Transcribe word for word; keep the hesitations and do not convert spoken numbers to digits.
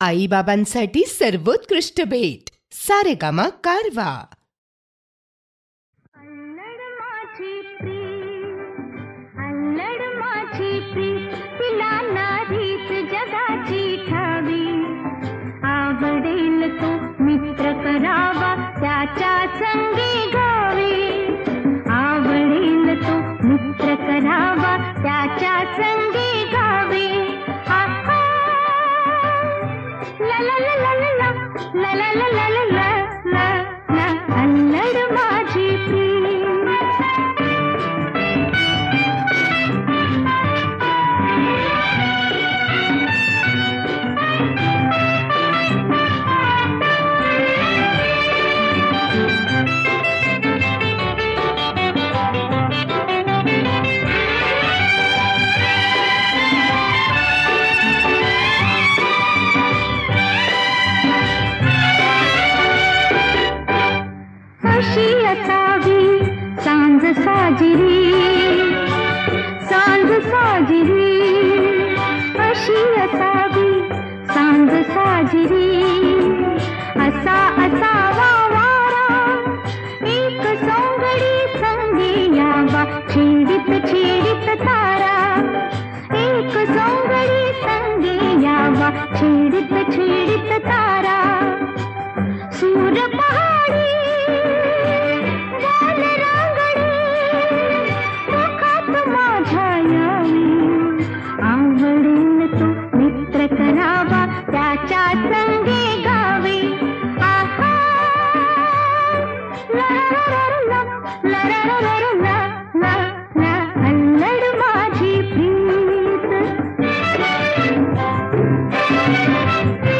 आई बाबांसाठी सर्वोत्कृष्ट भेट सारेगामा कारवा. अल्लड माझी प्रीत, अल्लड माझी प्रीत, तिला नाहीच जगाची ठावी. आवडेल तो मित्र करावा त्याच्या संगी गावी. आवडेल तो मित्र करावा त्याच्या संगी गावी. आहा, ला ला ला ला ला ला ला ला ला ला ला ला ला. अल्लड माझी प्रीत. अशी असावी सांज साजरी, सांज साजरी. अशी असावी सांज साजरी. असा असावा वारा एक सोंगडी संगी यावा. छेडित छेडित तारा एक सोंगडी संगी यावा. छेडित छेडित तारा. सूर पहाडी गाल रांगडी मुखात माझ्या यावी. आवडेल तो मित्र करावा त्याच्या संगी गावी. आहा, ला ला ला ला ला ला ला ला ला. अल्लड माझी प्रीत.